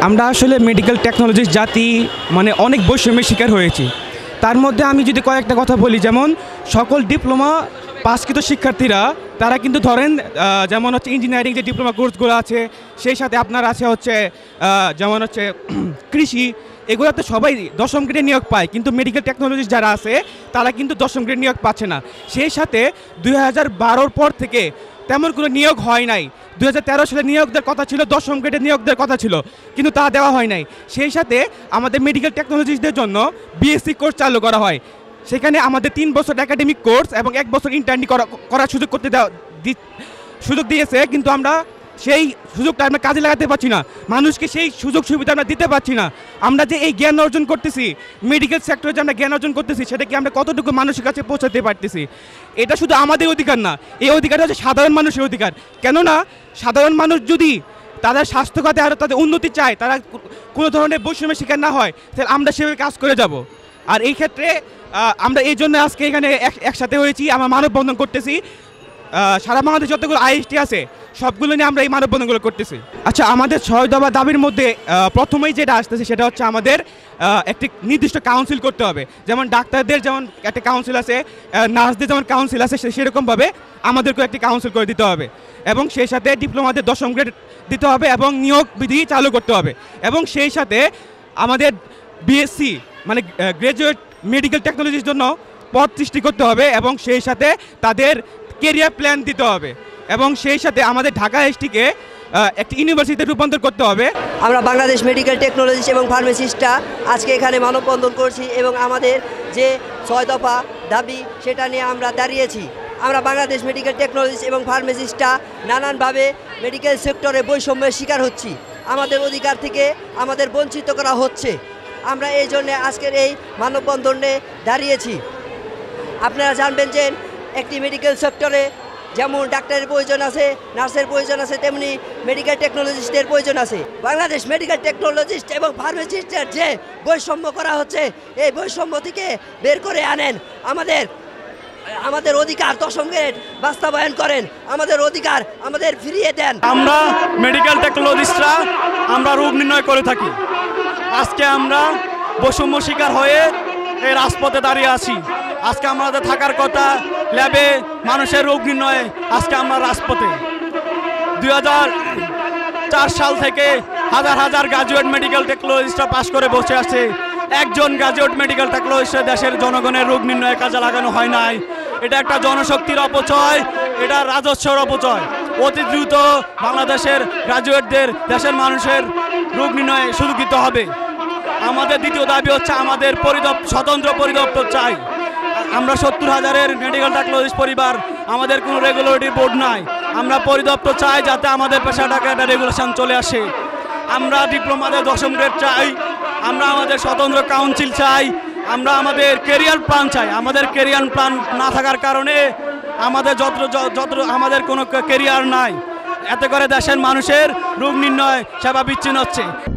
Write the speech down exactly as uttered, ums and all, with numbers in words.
আমরা আসলে মেডিকেল টেকনোলজির জাতি মানে অনেক বৈষম্যের শিকার হয়েছি। তার মধ্যে আমি যদি কয়েকটা কথা বলি, যেমন সকল ডিপ্লোমা পাসকৃত শিক্ষার্থীরা তারা কিন্তু ধরেন যেমন হচ্ছে ইঞ্জিনিয়ারিং যে ডিপ্লোমা কোর্সগুলো আছে, সেই সাথে আপনার আছে হচ্ছে যেমন হচ্ছে কৃষি, এগুলোতে সবাই দশম গ্রেডে নিয়োগ পায়, কিন্তু মেডিকেল টেকনোলজি যারা আছে তারা কিন্তু দশম গ্রেড নিয়োগ পাচ্ছে না। সেই সাথে দুই হাজার বারোর পর থেকে তেমন কোনো নিয়োগ হয় নাই। দুই হাজার তেরো সালে নিয়োগদের কথা ছিল, দশম গ্রেডে নিয়োগদের কথা ছিল, কিন্তু তা দেওয়া হয় নাই। সেই সাথে আমাদের মেডিকেল টেকনোলজিসদের জন্য বিএসসি কোর্স চালু করা হয়। সেখানে আমাদের তিন বছর একাডেমিক কোর্স এবং এক বছর ইন্টার্নি করা করার সুযোগ করতে দেওয়া সুযোগ দিয়েছে, কিন্তু আমরা সেই সুযোগটা আমরা কাজে লাগাতে পারছি না। মানুষকে সেই সুযোগ সুবিধা আমরা দিতে পারছি না। আমরা যে এই জ্ঞান অর্জন করতেছি, মেডিকেল সেক্টরে যে আমরা জ্ঞান অর্জন করতেছি, সেটা কি আমরা কতটুকু মানুষের কাছে পৌঁছাতে পারতেছি? এটা শুধু আমাদের অধিকার না, এই অধিকারটা হচ্ছে সাধারণ মানুষের অধিকার। কেননা সাধারণ মানুষ যদি তাদের স্বাস্থ্যখাতে আরও তাদের উন্নতি চায়, তারা কোনো ধরনের বৈষম্যের শিকার না হয়, তাহলে আমরা সেভাবে কাজ করে যাব। আর এই ক্ষেত্রে আমরা এই জন্য আজকে এখানে একসাথে হয়েছি, আমরা মানববন্ধন করতেছি। সারা বাংলাদেশ যতগুলো আইএসটি আছে সবগুলো নিয়ে আমরা এই মানববন্ধনগুলো করতেছি। আচ্ছা, আমাদের ছয় দফা দাবির মধ্যে প্রথমেই যেটা আসতেছে সেটা হচ্ছে আমাদের একটি নির্দিষ্ট কাউন্সিল করতে হবে। যেমন ডাক্তারদের যেমন একটা কাউন্সিল আছে, নার্সদের যেমন কাউন্সিল আছে, সেরকমভাবে আমাদেরকেও একটি কাউন্সিল করে দিতে হবে। এবং সেই সাথে ডিপ্লোমাদের দশম গ্রেড দিতে হবে এবং নিয়োগ বিধি চালু করতে হবে। এবং সেই সাথে আমাদের বিএসসি মানে গ্র্যাজুয়েট মেডিকেল টেকনোলজির জন্য পদ সৃষ্টি করতে হবে এবং সেই সাথে তাদের কেরিয়ার প্ল্যান দিতে হবে। এবং সেই সাথে আমাদের ঢাকা এসটিকে একটি ইউনিভার্সিটিতে রূপান্তর করতে হবে। আমরা বাংলাদেশ মেডিকেল টেকনোলজিস্ট এবং ফার্মাসিস্টরা আজকে এখানে মানববন্ধন করছি এবং আমাদের যে ছয় দফা দাবি সেটা নিয়ে আমরা দাঁড়িয়েছি। আমরা বাংলাদেশ মেডিকেল টেকনোলজিস্ট এবং ফার্মাসিস্টরা নানানভাবে মেডিকেল সেক্টরে বৈষম্যের শিকার হচ্ছি। আমাদের অধিকার থেকে আমাদের বঞ্চিত করা হচ্ছে। আমরা এই জন্য আজকের এই মানববন্ধনে দাঁড়িয়েছি। আপনারা জানবেন যে একটি মেডিকেল সেক্টরে যেমন ডাক্তারের প্রয়োজন আছে, নার্সের প্রয়োজন আছে, তেমনি মেডিকেল টেকনোলজিস্টের প্রয়োজন আছে। বাংলাদেশ মেডিকেল টেকনোলজিস্ট এবং ফার্মাসিস্টের যে বৈষম্য করা হচ্ছে, এই বৈষম্য থেকে বের করে আনেন। আমাদের আমাদের অধিকার দশম গ্রেড বাস্তবায়ন করেন, আমাদের অধিকার আমাদের ফিরিয়ে দেন। আমরা মেডিকেল টেকনোলজিস্টরা আমরা রোগ নির্ণয় করে থাকি। আজকে আমরা বৈষম্য শিকার হয়ে এই রাজপথে দাঁড়িয়ে আছি। আজকে আমাদের থাকার কথা ল্যাবে মানুষের রোগ নির্ণয়ে, আজকে আমরা রাজপথে। দুই হাজার চার সাল থেকে হাজার হাজার গ্রাজুয়েট মেডিকেল টেকনোলজিস্টরা পাশ করে বসে আছে। একজন গ্রাজুয়েট মেডিকেল টেকনোলজিস্ট দেশের জনগণের রোগ নির্ণয়ে কাজে লাগানো হয় নাই। এটা একটা জনশক্তির অপচয়, এটা রাজস্বের অপচয়। অতি দ্রুত বাংলাদেশের গ্রাজুয়েটদের দেশের মানুষের রোগ নির্ণয়ে সুযোগ দিতে হবে। আমাদের দ্বিতীয় দাবি হচ্ছে আমাদের পরিদপ্তর স্বতন্ত্র পরিদপ্তর চাই। আমরা সত্তর হাজারের মেডিকেল টেকনোলজিস্ট পরিবার, আমাদের কোনো রেগুলেটরি বোর্ড নাই। আমরা পরিদপ্তর চাই যাতে আমাদের পেশাটাকে একটা রেগুলেশন চলে আসে। আমরা ডিপ্লোমাদের দশম গ্রেড চাই, আমরা আমাদের স্বতন্ত্র কাউন্সিল চাই, আমরা আমাদের কেরিয়ার প্ল্যান চাই। আমাদের কেরিয়ার প্ল্যান না থাকার কারণে আমাদের যত যত আমাদের কোনো কেরিয়ার নাই। এতে করে দেশের মানুষের রোগ নির্ণয় সেবা বিচ্ছিন্ন হচ্ছে।